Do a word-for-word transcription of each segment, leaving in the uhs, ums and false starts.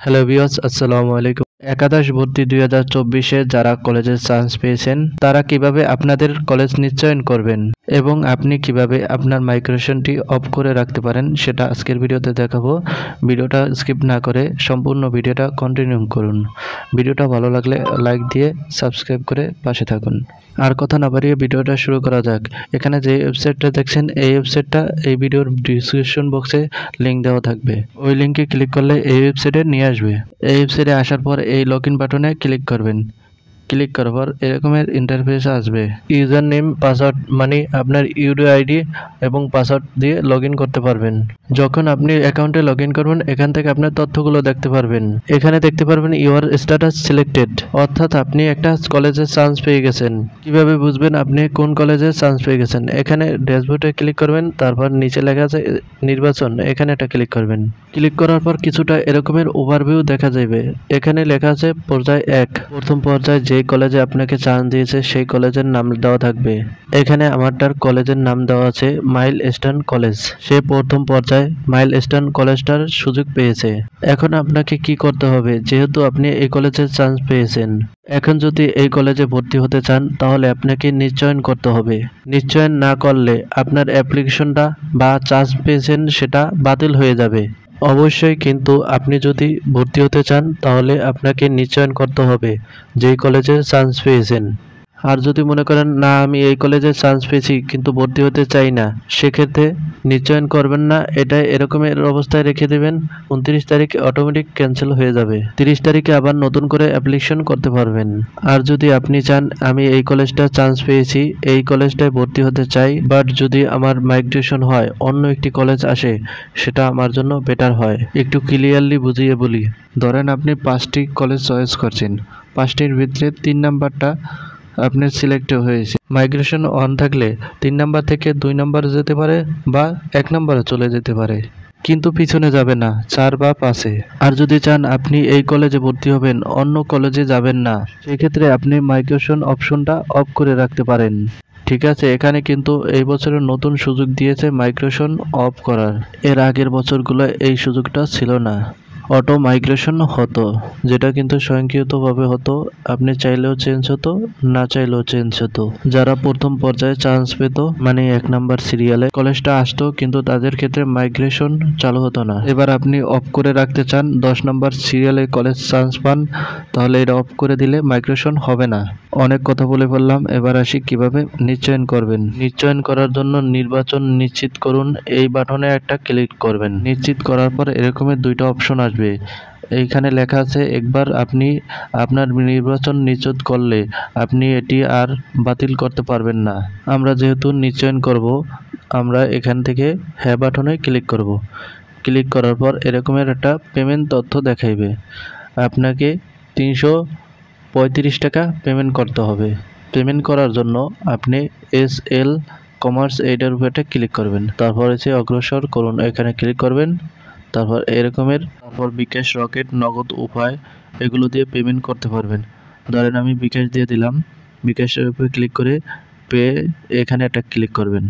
Hello viewers, আসসালামু আলাইকুম। একাদশ ভর্তি দুই হাজার চব্বিশে যারা কলেজে চান্স পেয়েছেন তারা কিভাবে আপনাদের কলেজ নিশ্চয়ন করবেন এবং আপনি কিভাবে আপনার মাইগ্রেশনটি অফ করে রাখতে পারেন সেটা আজকের ভিডিওতে দেখাবো। ভিডিওটা স্কিপ না করে সম্পূর্ণ ভিডিওটা কন্টিনিউ করুন। ভিডিওটা ভালো লাগলে লাইক দিয়ে সাবস্ক্রাইব করে পাশে থাকুন। আর কথা না বাড়িয়ে ভিডিওটা শুরু করা যাক। এখানে যে ওয়েবসাইটটা দেখছেন এই ওয়েবসাইটটা এই ভিডিওর ডিসক্রিপশন বক্সে লিঙ্ক দেওয়া থাকবে। ওই লিঙ্কে ক্লিক করলে এই ওয়েবসাইটে নিয়ে আসবে। এই ওয়েবসাইটে আসার পর এই লগ ইন বাটনে ক্লিক করবেন। ক্লিক করার পর এরকমের ইন্টারফেস আসবে। ইউজার নেম, পাসওয়ার্ড মানে আপনার ইউডি আইডি এবং পাসওয়ার্ড দিয়ে লগ ইন করতে পারবেন। যখন আপনি অ্যাকাউন্টে লগ ইন করবেন এখান থেকে আপনার তথ্যগুলো দেখতে পারবেন। এখানে দেখতে পারবেন ইউর স্ট্যাটাস সিলেক্টেড, অর্থাৎ আপনি একটা কলেজে চান্স পেয়ে গেছেন। কিভাবে বুঝবেন আপনি কোন কলেজে চান্স পেয়ে গেছেন? এখানে ড্যাশবোর্ডে ক্লিক করবেন, তারপর নিচে লেখা আছে নির্বাচন, এখানে একটা ক্লিক করবেন। ক্লিক করার পর কিছুটা এরকমের ওভারভিউ দেখা যাবে। এখানে লেখা আছে পর্যায় এক, প্রথম পর্যায়ে যে কলেজে আপনাকে চান্স দিয়েছে সেই কলেজের নাম দেওয়া থাকবে। এখানে আমারটার কলেজের নাম দেওয়া আছে মাইলস্টোন কলেজ। সে প্রথম পর্যায়ে মাইলস্টোন কলেজটার সুযোগ পেয়েছে। এখন আপনাকে কি করতে হবে? যেহেতু আপনি এই কলেজে চান্স পেয়েছেন, এখন যদি এই কলেজে ভর্তি হতে চান তাহলে আপনাকে নিশ্চয়ন করতে হবে। নিশ্চয়ন না করলে আপনার অ্যাপ্লিকেশনটা বা চান্স পেয়েছেন সেটা বাতিল হয়ে যাবে। অবশ্যই কিন্তু আপনি যদি ভর্তি হতে চান তাহলে আপনাকে নিশ্চয়ন করতে হবে যেই কলেজে চান্স পেয়েছেন। আর যদি মনে করেন না আমি এই কলেজে চান্স পেয়েছি কিন্তু ভর্তি হতে চাই না, সেক্ষেত্রে নিশ্চয়ন করবেন না। এটা এরকমের অবস্থায় রেখে দেবেন। উনত্রিশ তারিখে অটোমেটিক ক্যান্সেল হয়ে যাবে। তিরিশ তারিখে আবার নতুন করে অ্যাপ্লিকেশন করতে পারবেন। আর যদি আপনি চান আমি এই কলেজটা চান্স পেয়েছি, এই কলেজটায় ভর্তি হতে চাই, বাট যদি আমার মাইগ্রেশন হয় অন্য একটি কলেজ আসে, সেটা আমার জন্য বেটার হয়। একটু ক্লিয়ারলি বুঝিয়ে বলি। ধরেন আপনি পাঁচটি কলেজ চয়েস করছেন, পাঁচটির ভিতরে তিন নাম্বারটা আপনার সিলেক্ট হয়েছে। মাইগ্রেশন অন থাকলে তিন নাম্বার থেকে দুই নাম্বারে যেতে পারে বা এক নাম্বারে চলে যেতে পারে, কিন্তু পিছনে যাবে না চার বা পাঁচে। আর যদি চান আপনি এই কলেজে ভর্তি হবেন, অন্য কলেজে যাবেন না, সেক্ষেত্রে আপনি মাইগ্রেশন অপশনটা অফ করে রাখতে পারেন। ঠিক আছে, এখানে কিন্তু এই বছরের নতুন সুযোগ দিয়েছে মাইগ্রেশন অফ করার। এর আগের বছরগুলো এই সুযোগটা ছিল না। অটো মাইগ্রেশন হতো, যেটা কিন্তু স্বয়ংক্রিয়ভাবে হতো। আপনি চাইলেও চেঞ্জ হতো, না চাইলেও চেঞ্জ হতো। যারা প্রথম পর্যায়ে চান্স পেত মানে এক নাম্বার সিরিয়ালে কলেজটা আসতো, কিন্তু তাদের ক্ষেত্রে মাইগ্রেশন চালু হতো না। এবার আপনি অফ করে রাখতে চান, দশ নাম্বার সিরিয়ালে কলেজ চান্স পান, তাহলে এটা অফ করে দিলে মাইগ্রেশন হবে না। অনেক কথা বলে ফেললাম, এবার আসি কিভাবে নিশ্চয়ন করবেন। নিশ্চয়ন করার জন্য নির্বাচন নিশ্চিত করুন এই বাটনে একটা ক্লিক করবেন। নিশ্চিত করার পর এরকমের দুইটা অপশন আসবে। এইখানে লেখা আছে একবার আপনি আপনার নির্বাচন নিশ্চিত করলে আপনি এটি আর বাতিল করতে পারবেন না। আমরা যেহেতু নিশ্চয়ন করব, আমরা এখান থেকে হ্যাঁ বাটনে ক্লিক করব। ক্লিক করার পর এরকমের একটা পেমেন্ট তথ্য দেখাইবে। আপনাকে তিনশো পঁয়ত্রিশ টাকা পেমেন্ট করতে হবে। পেমেন্ট করার জন্য আপনি এস এল কমার্স এইটার উপর একটা ক্লিক করবেন। তারপর হচ্ছে অগ্রসর করুন, এখানে ক্লিক করবেন। তারপর এরকমের তারপর বিকাশ, রকেট, নগদ উপায় এগুলো দিয়ে পেমেন্ট করতে পারবেন। ধরেন আমি বিকাশ দিয়ে দিলাম। বিকাশের উপরে ক্লিক করে পে এখানে একটা ক্লিক করবেন।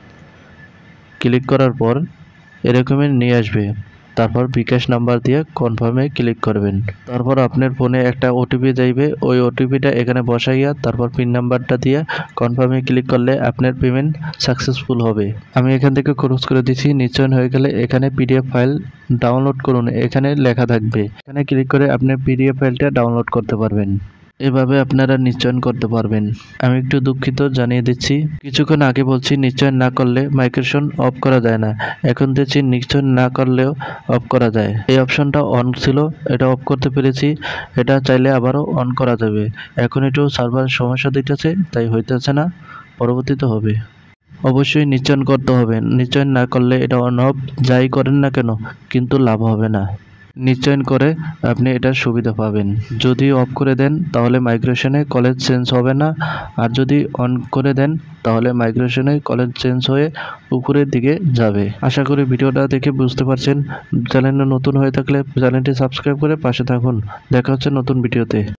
ক্লিক করার পর এরকমের নিয়ে আসবে। তারপর বিকাশ নাম্বার দিয়ে কনফার্মে ক্লিক করবেন। তারপর আপনার ফোনে একটা ওটিপি যাইবে, ওই ওটিপিটা এখানে বসাইয়া তারপর পিন নাম্বারটা দিয়ে কনফার্মে ক্লিক করলে আপনার পেমেন্ট সাকসেসফুল হবে। আমি এখান থেকে খরচ করে দিচ্ছি। নিশ্চয়ন হয়ে গেলে এখানে পিডিএফ ফাইল ডাউনলোড করুন, এখানে লেখা থাকবে। এখানে ক্লিক করে আপনি পিডিএফ ফাইলটা ডাউনলোড করতে পারবেন। এভাবে আপনারা নিশ্চয়ন করতে পারবেন। আমি একটু দুঃখিত জানিয়ে দিচ্ছি, কিছুক্ষণ আগে বলছি নিশ্চয়ন না করলে মাইগ্রেশন অফ করা যায় না, এখন দেখছি নিশ্চয়ন না করলেও অফ করা যায়। এই অপশনটা অন ছিল, এটা অফ করতে পেরেছি। এটা চাইলে আবারও অন করা যাবে। এখন একটু সার্ভার সমস্যা দিতেছে তাই হইতেছে না, পরবর্তীতে হবে। অবশ্যই নিশ্চয়ন করতে হবে। নিশ্চয়ন না করলে এটা অন অফ যাই করেন না কেন কিন্তু লাভ হবে না। নিশ্চয়ন করে আপনি এটার সুবিধা পাবেন। যদি অফ করে দেন তাহলে মাইগ্রেশনে কলেজ চেঞ্জ হবে না, আর যদি অন করে দেন তাহলে মাইগ্রেশনে কলেজ চেঞ্জ হয়ে উপরের দিকে যাবে। আশা করি ভিডিওটা দেখে বুঝতে পারছেন। চ্যানেলে নতুন হয়ে থাকলে চ্যানেলটি সাবস্ক্রাইব করে পাশে থাকুন। দেখা হচ্ছে নতুন ভিডিওতে।